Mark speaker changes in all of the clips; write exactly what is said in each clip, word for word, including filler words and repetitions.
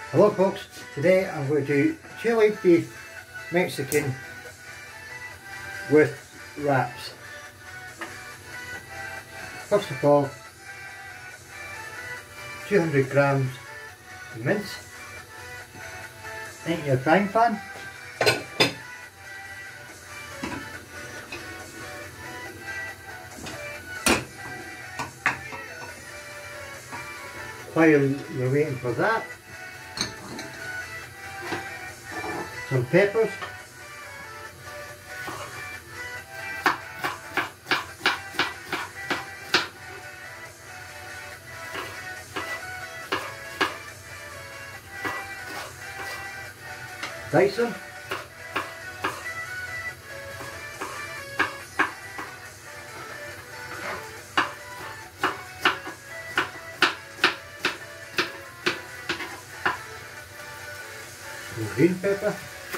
Speaker 1: Hello folks, today I'm going to do chili beef Mexican with wraps. First of all, two hundred grams of mince into your frying pan. While you're waiting for that, some peppers, dice them, some green pepper,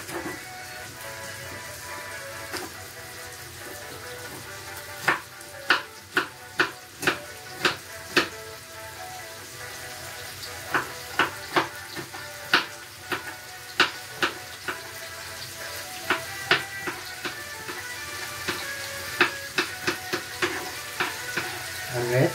Speaker 1: and red.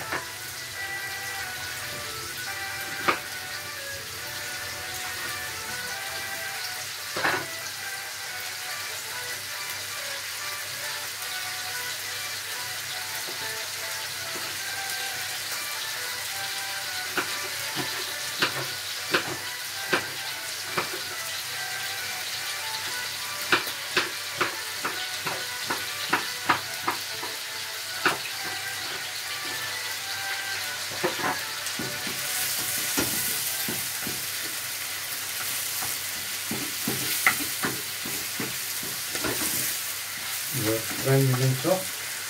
Speaker 1: We're browning them soft.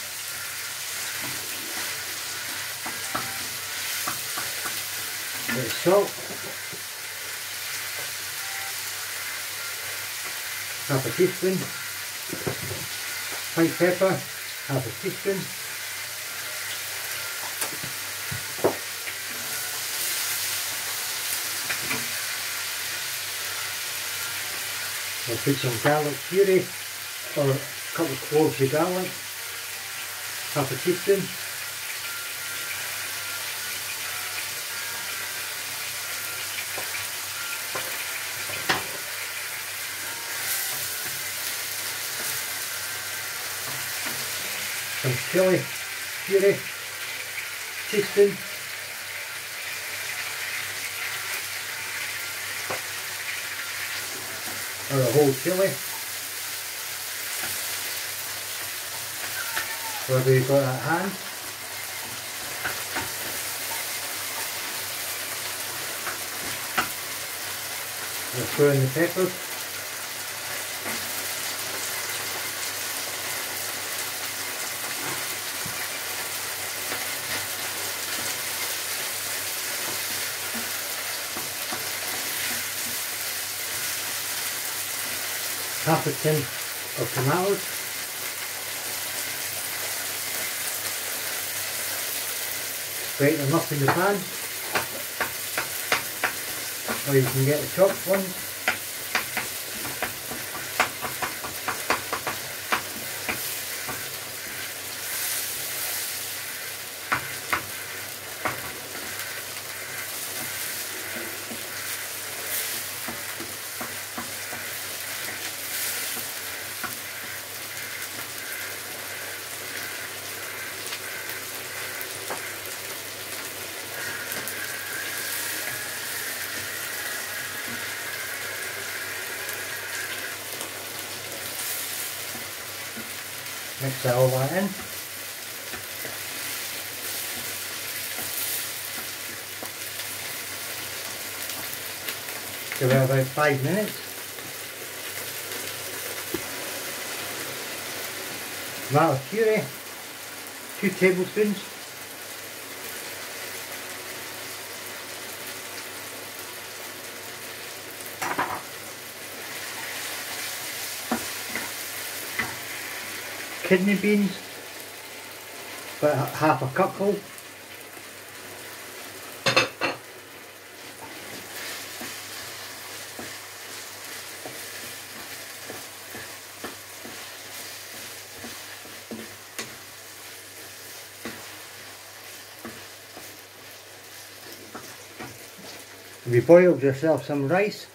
Speaker 1: A bit of salt, half a teaspoon, white pepper, half a teaspoon, I'll put some garlic puree or a couple of cloves of garlic, half a teaspoon, some chili puree, teaspoon, or a whole chili, whether you've got at hand. We'll throw in the peppers. Half a tin of tomatoes, grate them up in the pan, or you can get the chopped ones. Mix that all that in. Give it about five minutes. Tomato puree, two tablespoons. Kidney beans, about half a cupful. Have you boiled yourself some rice?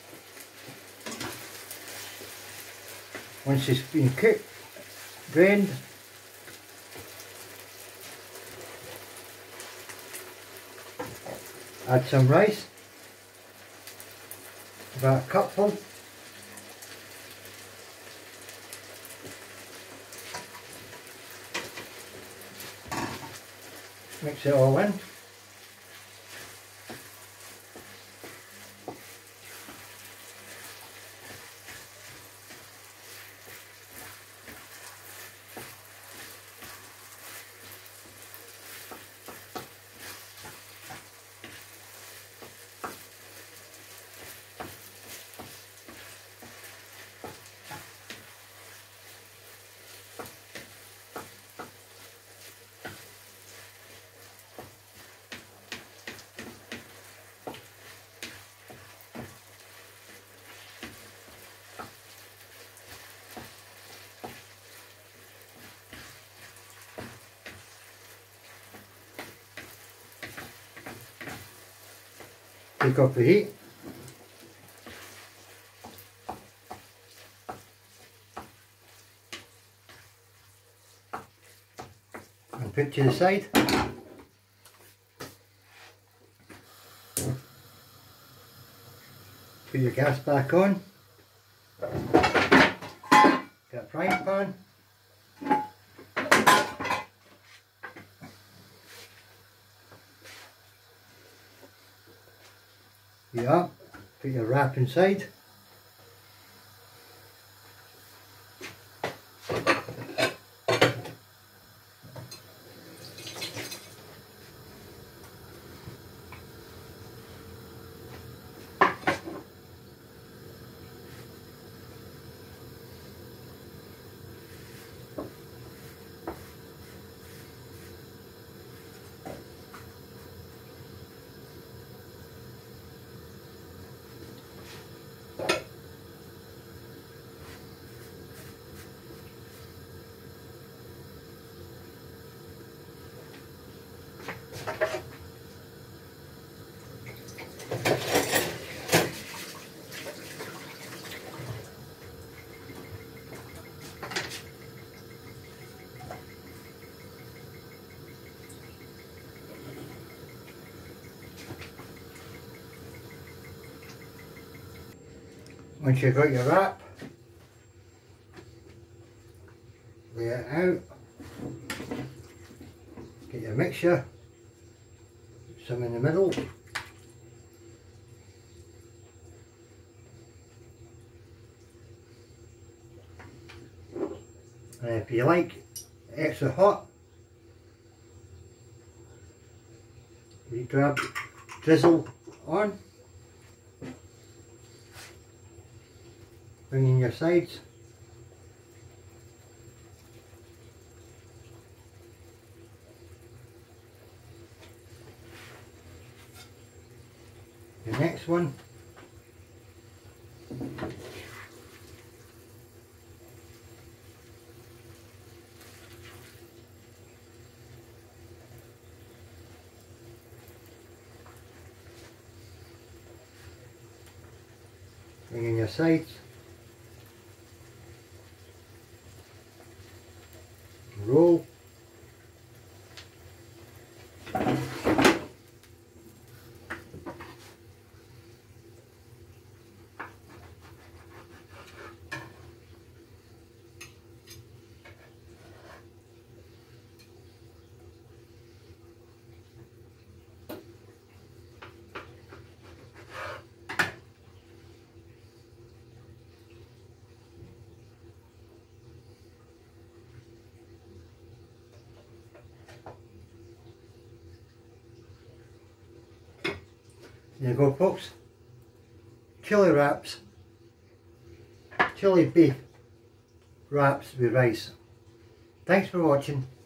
Speaker 1: Once it's been cooked, drained, add some rice, about a cupful. Mix it all in. Take off the heat. And put to the side. Put your gas back on. Get a frying pan. Yeah, put your wrap inside. Once you've got your wrap, lay it out, get your mixture, some in the middle, and if you like extra hot, you grab, drizzle on. Bring in your sides. The next one. Bring in your sides. Roll. There you go, folks. Chili wraps. Chili beef wraps with rice. Thanks for watching.